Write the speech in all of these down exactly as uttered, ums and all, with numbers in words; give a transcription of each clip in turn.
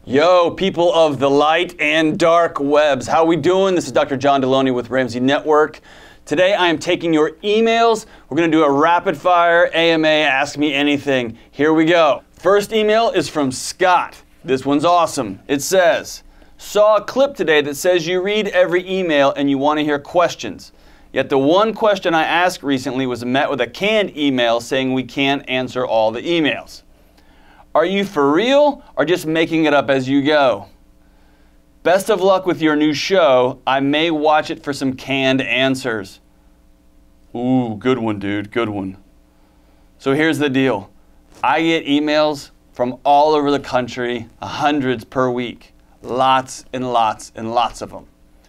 Yo, people of the light and dark webs, how we doing? This is Doctor John Deloney with Ramsey Network. Today I am taking your emails. We're going to do a rapid fire A M A Ask Me Anything. Here we go. First email is from Scott. This one's awesome. It says, saw a clip today that says you read every email and you want to hear questions. Yet the one question I asked recently was met with a canned email saying we can't answer all the emails. Are you for real or just making it up as you go? Best of luck with your new show. I may watch it for some canned answers. Ooh, good one, dude, good one. So here's the deal. I get emails from all over the country, hundreds per week. Lots and lots and lots of them.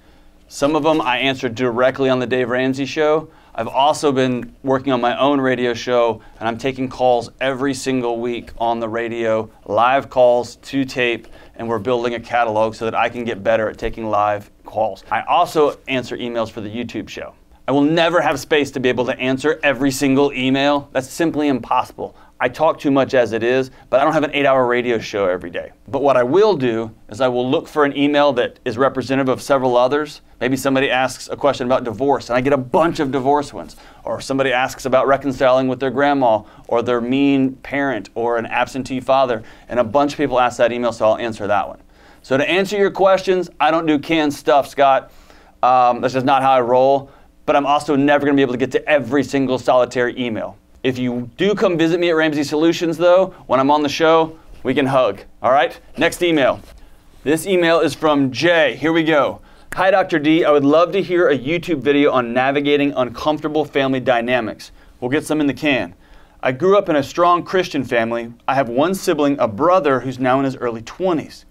Some of them I answer directly on the Dave Ramsey Show. I've also been working on my own radio show, and I'm taking calls every single week on the radio, live calls to tape, and we're building a catalog so that I can get better at taking live calls. I also answer emails for the YouTube show. I will never have space to be able to answer every single email. That's simply impossible. I talk too much as it is, but I don't have an eight hour radio show every day. But what I will do is I will look for an email that is representative of several others. Maybe somebody asks a question about divorce and I get a bunch of divorce ones. Or somebody asks about reconciling with their grandma or their mean parent or an absentee father, and a bunch of people ask that email, so I'll answer that one. So to answer your questions, I don't do canned stuff, Scott. Um, that's just not how I roll. But I'm also never going to be able to get to every single solitary email. If you do come visit me at Ramsey Solutions, though, when I'm on the show, we can hug. All right? Next email. This email is from Jay. Here we go. Hi, Doctor D. I would love to hear a YouTube video on navigating uncomfortable family dynamics. We'll get some in the can. I grew up in a strong Christian family. I have one sibling, a brother, who's now in his early twenties.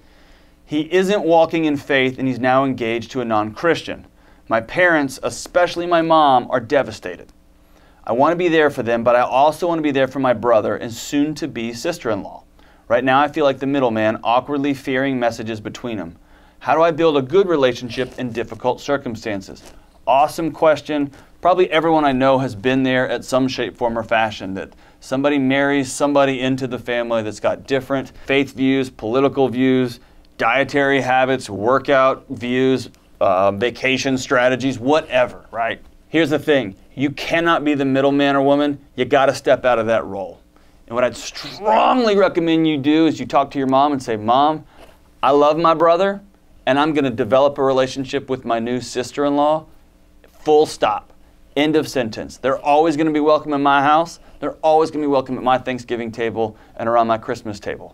He isn't walking in faith, and he's now engaged to a non-Christian. My parents, especially my mom, are devastated. I want to be there for them, but I also want to be there for my brother and soon-to-be sister-in-law. Right now, I feel like the middleman, awkwardly fearing messages between them. How do I build a good relationship in difficult circumstances? Awesome question. Probably everyone I know has been there at some shape, form, or fashion, that somebody marries somebody into the family that's got different faith views, political views, dietary habits, workout views, uh, vacation strategies, whatever, right? Here's the thing. You cannot be the middleman or woman. You got to step out of that role. And what I'd strongly recommend you do is you talk to your mom and say, Mom, I love my brother, and I'm going to develop a relationship with my new sister-in-law. Full stop. End of sentence. They're always going to be welcome in my house. They're always going to be welcome at my Thanksgiving table and around my Christmas table.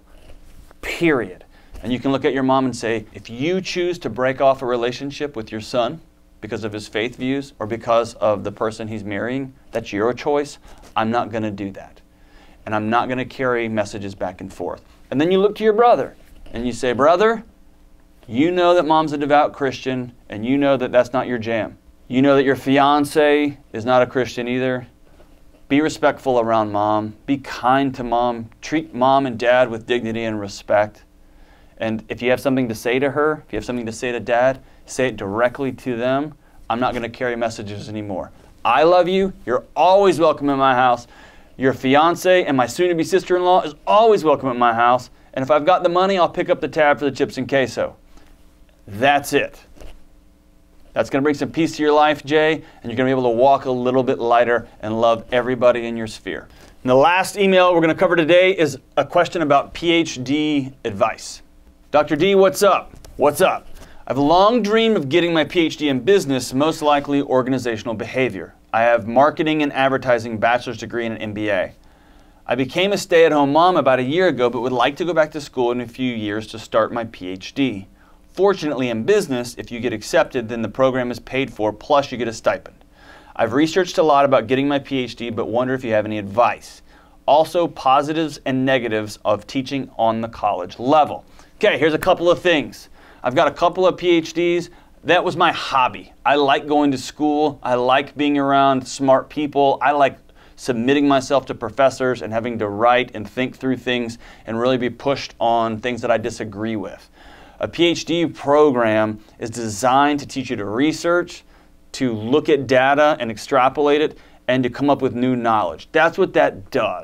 Period. And you can look at your mom and say, if you choose to break off a relationship with your son, because of his faith views or because of the person he's marrying, that's your choice. I'm not going to do that. And I'm not going to carry messages back and forth. And then you look to your brother and you say, brother, you know that mom's a devout Christian and you know that that's not your jam. You know that your fiance is not a Christian either. Be respectful around mom. Be kind to mom. Treat mom and dad with dignity and respect. And if you have something to say to her, if you have something to say to dad, say it directly to them. I'm not going to carry messages anymore. I love you. You're always welcome in my house. Your fiance and my soon-to-be sister-in-law is always welcome at my house. And if I've got the money, I'll pick up the tab for the chips and queso. That's it. That's going to bring some peace to your life, Jay, and you're going to be able to walk a little bit lighter and love everybody in your sphere. And the last email we're going to cover today is a question about P H D advice. Doctor D, what's up? What's up? I've long dreamed of getting my P H D in business, most likely organizational behavior. I have marketing and advertising bachelor's degree and an M B A. I became a stay-at-home mom about a year ago, but would like to go back to school in a few years to start my P H D. Fortunately, in business, if you get accepted, then the program is paid for, plus you get a stipend. I've researched a lot about getting my P H D, but wonder if you have any advice. Also, positives and negatives of teaching on the college level. Okay, here's a couple of things. I've got a couple of P H Ds. That was my hobby. I like going to school. I like being around smart people. I like submitting myself to professors and having to write and think through things and really be pushed on things that I disagree with. A P H D program is designed to teach you to research, to look at data and extrapolate it, and to come up with new knowledge. That's what that does.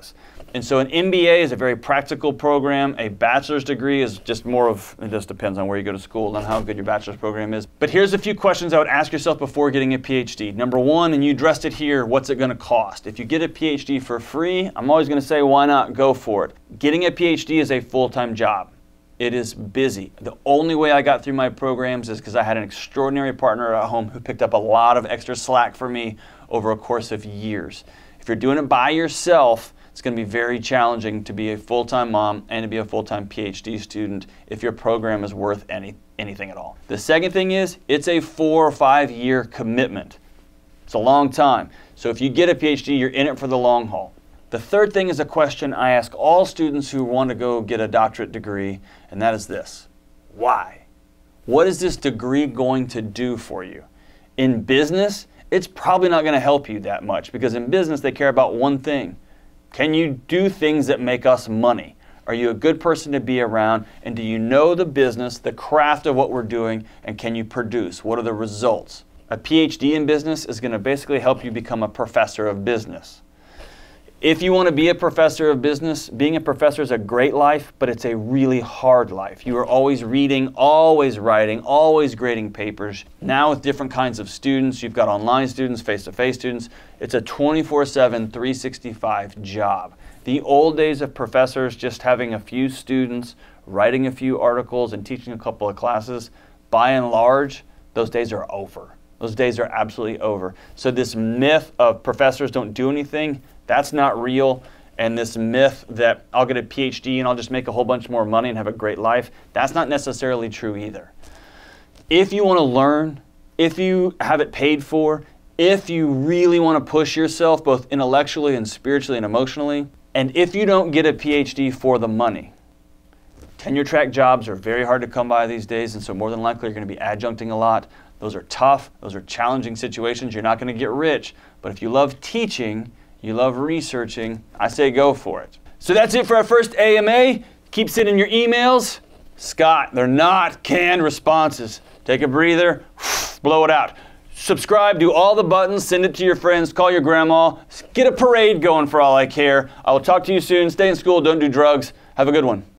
And so an M B A is a very practical program. A bachelor's degree is just more of, it just depends on where you go to school and how good your bachelor's program is. But here's a few questions I would ask yourself before getting a PhD. Number one, and you addressed it here, what's it going to cost? If you get a PhD for free, I'm always going to say, why not? Go for it. Getting a PhD is a full-time job. It is busy. The only way I got through my programs is because I had an extraordinary partner at home who picked up a lot of extra slack for me over a course of years. If you're doing it by yourself, it's going to be very challenging to be a full-time mom and to be a full-time PhD student if your program is worth any, anything at all. The second thing is, it's a four or five year commitment. It's a long time. So if you get a PhD, you're in it for the long haul. The third thing is a question I ask all students who want to go get a doctorate degree, and that is this: why? What is this degree going to do for you? In business, it's probably not going to help you that much, because in business they care about one thing. Can you do things that make us money? Are you a good person to be around? And do you know the business, the craft of what we're doing, and can you produce? What are the results? A PhD in business is going to basically help you become a professor of business. If you want to be a professor of business, being a professor is a great life, but it's a really hard life. You are always reading, always writing, always grading papers. Now with different kinds of students, you've got online students, face-to-face students. It's a twenty-four seven, three sixty-five job. The old days of professors just having a few students, writing a few articles, and teaching a couple of classes, by and large, those days are over. Those days are absolutely over. So this myth of professors don't do anything, that's not real. And this myth that I'll get a PhD and I'll just make a whole bunch more money and have a great life, that's not necessarily true either. If you want to learn, if you have it paid for, if you really want to push yourself both intellectually and spiritually and emotionally, and if you don't get a PhD for the money, tenure track jobs are very hard to come by these days, and so more than likely you're going to be adjuncting a lot. Those are tough, those are challenging situations. You're not going to get rich, but if you love teaching, you love researching, I say go for it. So that's it for our first A M A. Keep sending your emails. Scott, they're not canned responses. Take a breather, blow it out. Subscribe, do all the buttons, send it to your friends, call your grandma, get a parade going for all I care. I will talk to you soon. Stay in school, don't do drugs. Have a good one.